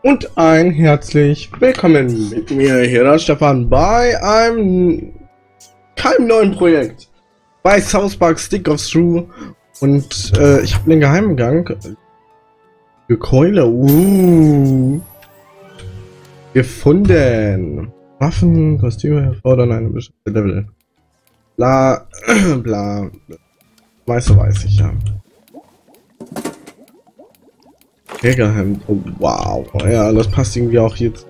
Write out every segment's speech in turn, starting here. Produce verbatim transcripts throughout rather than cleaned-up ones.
Und ein herzlich willkommen mit mir hier, das Stefan, bei einem keinem neuen Projekt. Bei South Park Stick of Truth. Und äh, ich habe einen Geheimgang. Für Keule. Uh, gefunden. Waffen, Kostüme erfordern eine bestimmte Level. Bla, bla. Meiste weiß ich ja. Jägerhemd. Oh, wow. Ja, das passt irgendwie auch jetzt.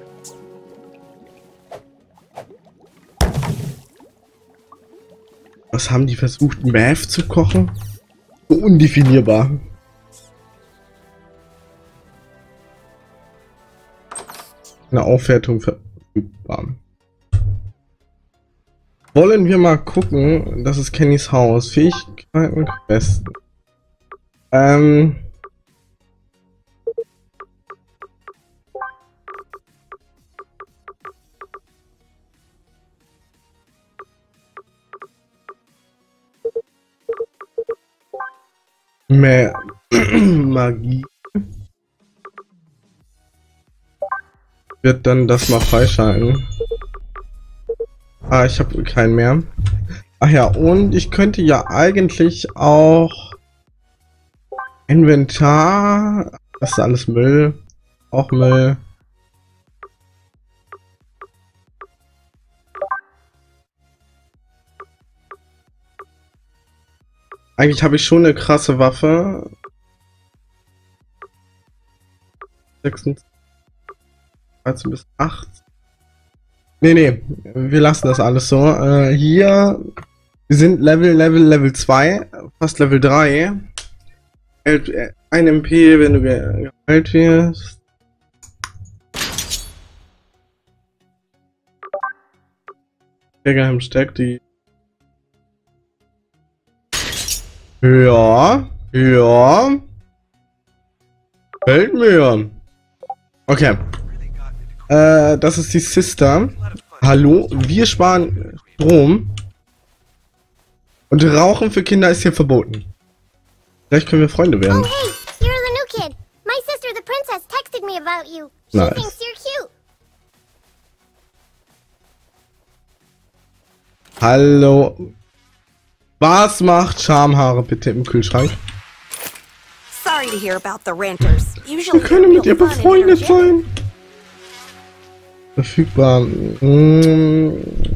Was haben die versucht, Meth zu kochen? So undefinierbar. Eine Aufwertung verfügbar. Wollen wir mal gucken. Das ist Kennys Haus. Fähigkeiten, Questen. Ähm. Mehr Magie wird dann das mal freischalten. Ah, ich habe keinen mehr. Ach ja, und ich könnte ja eigentlich auch Inventar, das ist alles Müll, auch Müll. Eigentlich habe ich schon eine krasse Waffe. sechsundzwanzig, dreizehn bis acht. Nee, nee, wir lassen das alles so. Äh, hier, wir sind Level, Level, Level zwei, fast Level drei. ein M P, wenn du geheilt wirst. Jägerhemd stärkt die. Ja, ja. Fällt mir. Okay. Äh, das ist die Sister. Hallo, wir sparen Strom. Und Rauchen für Kinder ist hier verboten. Vielleicht können wir Freunde werden. Oh hey, you're the new kid. My sister, the princess, texted me about you. She Nice. thinks you're cute. Hallo. Was macht Schamhaare bitte im Kühlschrank? Sorry to hear about the renters. Wir Usually können mit ihr they're real fun and befreundet energetic. sein. Verfügbar. Mm.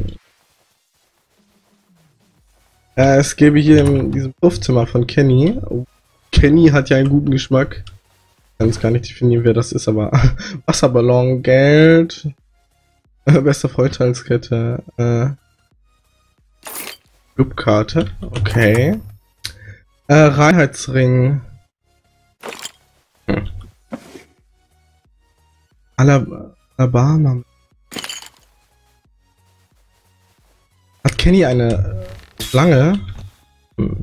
Äh, es gäbe hier in diesem Puffzimmer von Kenny. Oh, Kenny hat ja einen guten Geschmack. Ich kann es gar nicht definieren, wer das ist, aber Wasserballon, Geld, äh, beste Vorteilskette, äh, Clubkarte, okay. Äh, Reinheitsring. Hm. Alab Alabama. Hat Kenny eine Schlange? Hm.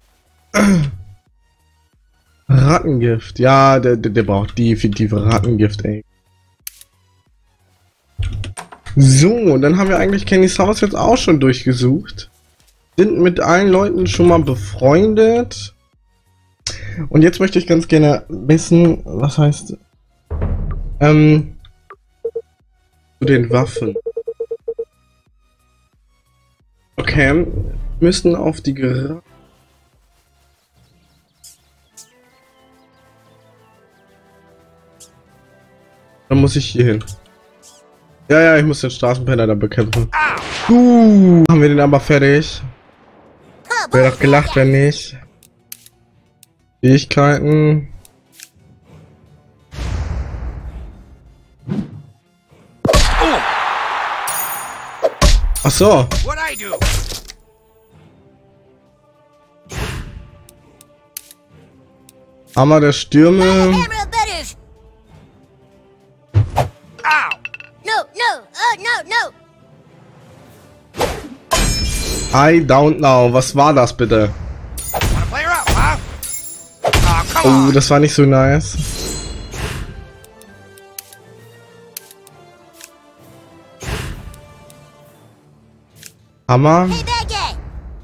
Rattengift. Ja, der, der, der braucht definitiv Rattengift, ey. So, dann haben wir eigentlich Kennys Haus jetzt auch schon durchgesucht. Sind mit allen Leuten schon mal befreundet. Und jetzt möchte ich ganz gerne wissen, was heißt ähm zu den Waffen. Okay, müssen auf die Ger Dann muss ich hier hin. Ja, ja, ich muss den Straßenpenner da bekämpfen. Uh, haben wir den aber fertig. Wäre doch gelacht, wenn nicht. Fähigkeiten. Ach so. Hammer der Stürme. Camera betters. Ow! No, no, uh, no, no. I don't know. Was war das bitte? Oh, das war nicht so nice. Hammer. Hey, bad guy.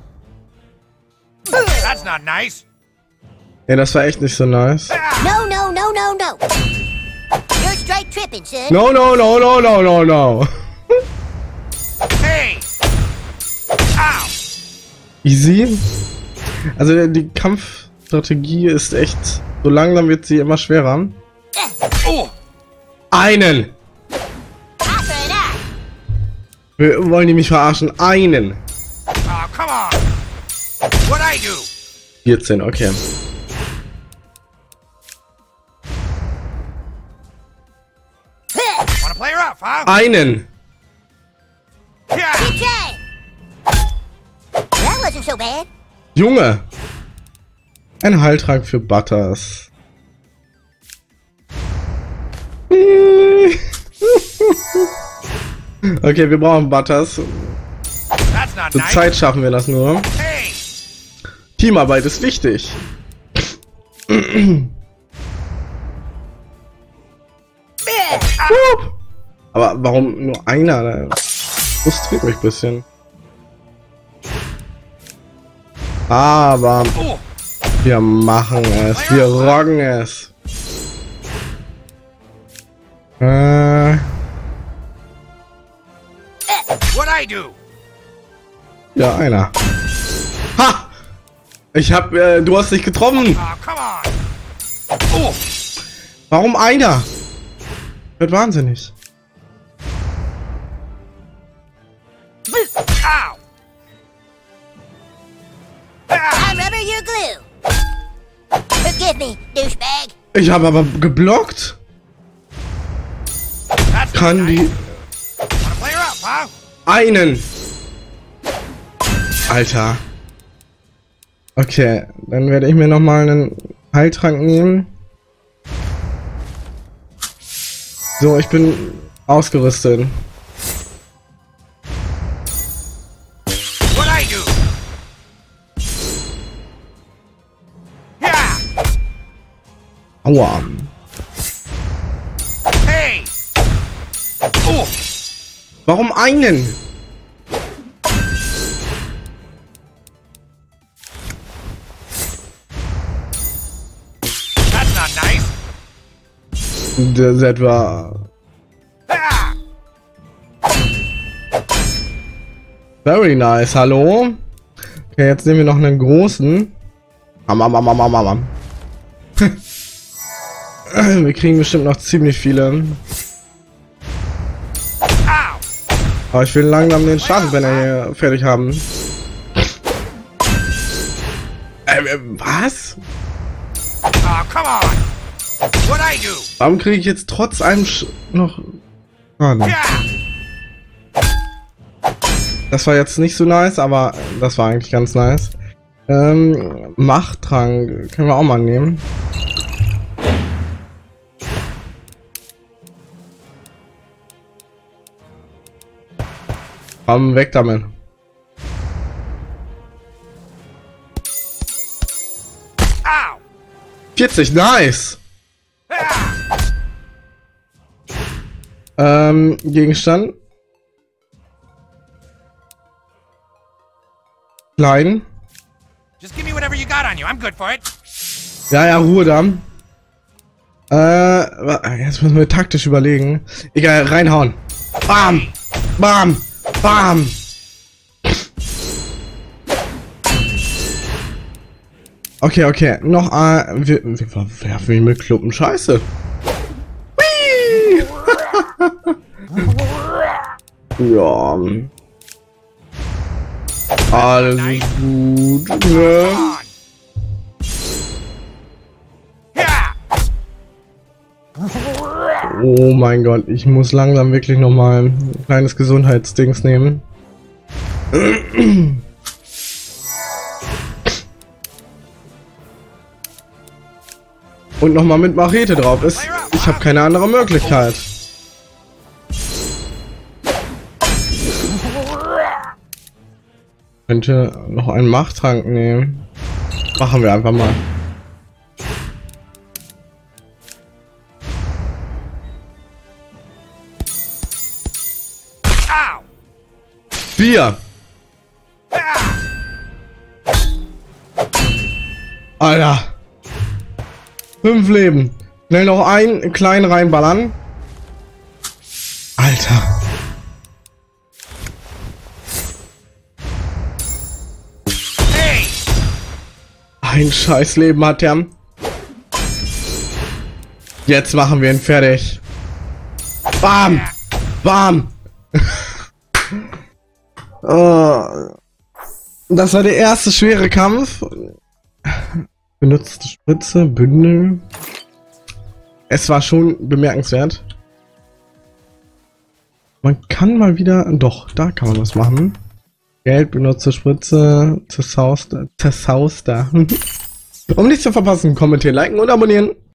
That's not nice. Ja, das war echt nicht so nice. No, no, no, no, no. You're straight tripping, son. No, no, no, no, no, no, no. Hey! Ow! Easy. Also die Kampfstrategie ist echt, so langsam wird sie immer schwerer. Oh! Einen! Wir wollen die mich verarschen. Einen! Oh, come on! What I do? vierzehn, okay. Wanna play rough, huh? Einen! Yeah! Okay. That wasn't so bad. Junge! Ein Heiltrank für Butters. Okay, wir brauchen Butters. That's not Zur nice. Zeit schaffen wir das nur. Hey! Teamarbeit ist wichtig. Aber warum nur einer? Das frustriert mich ein bisschen. Aber Oh! wir machen es. Wir rocken es. Äh, What I do? ja, einer. Ha! Ich hab, äh, du hast dich getroffen. Oh, come on! Oh! Warum einer? Wird wahnsinnig. Ow! Ah! I remember your glue. Forgive me, douchebag. Ich habe aber geblockt. That's not Kann nice. die Wanna play rough, huh? einen? Alter. Okay, dann werde ich mir noch mal einen Heiltrank nehmen. So, ich bin ausgerüstet. What I do? Yeah! Aua. Hey! Oh! Warum einen? That's not nice. Das ist etwa... Ah! Very nice, hallo? Okay, jetzt nehmen wir noch einen großen. Am, am, am, am, am, am. Wir kriegen bestimmt noch ziemlich viele. Ow! Aber ich will langsam den Stapelbanner hier fertig haben. Äh, äh, was? Oh, come on! What I do? Warum kriege ich jetzt trotz allem Sch noch... Schaden? Yeah! Das war jetzt nicht so nice, aber das war eigentlich ganz nice. Ähm, Machttrank können wir auch mal nehmen. Komm, weg damit. Ow! vierzig, nice! Ah! Ähm, Gegenstand. Klein. Just give me whatever you got on you. I'm good for it. Ja, ja, Ruhe da. Äh, wa- jetzt müssen wir taktisch überlegen. Egal, reinhauen. Bam! Bam! Bam! Okay, okay. Noch ein... Wir, wir werfen ihn mit Kluppen. Scheiße. Whee! Ja. Alles gut. Come Ne? on! Yeah! Oh mein Gott, ich muss langsam wirklich noch mal ein kleines Gesundheitsdings nehmen. Und noch mal mit Machete drauf ist. Ich habe keine andere Möglichkeit. Könnte noch einen Machttrank nehmen. Machen wir einfach mal. Ow! Vier. Ah! Alter. Fünf Leben. Schnell noch einen kleinen reinballern. Alter. Hey! Ein scheiß Leben hat er. Jetzt machen wir ihn fertig. Bam! Bam! Oh. Das war der erste schwere Kampf. Benutzte Spritze, Bündel. Es war schon bemerkenswert. Man kann mal wieder... Doch, da kann man was machen. Geld, benutzte Spritze, Zessauster. Zessauster. Um nichts zu verpassen, kommentieren, liken und abonnieren.